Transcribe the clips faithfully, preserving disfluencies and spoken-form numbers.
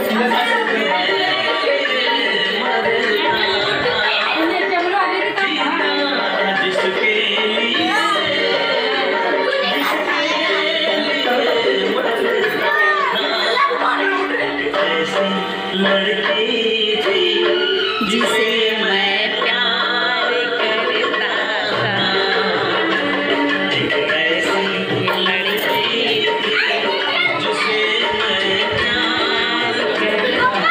लड़की थी जिसे मैं प्यार करता था, एक ऐसी लड़की थी जिसे मैं प्यार करता था,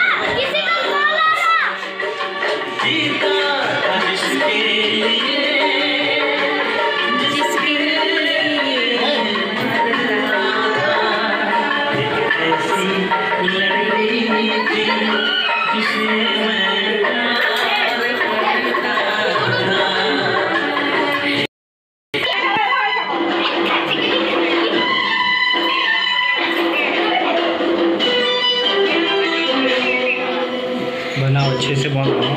जीता था जिसके लिए जिसके लिए मरता था, एक ऐसी लड़की थी जिसे मैं प्यार करता था। बनाओ अच्छे से बनाओ।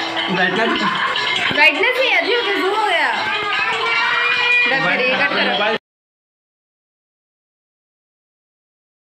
ब्राइटनेस ही है, जूम हो गया। कट करिए, कट करो।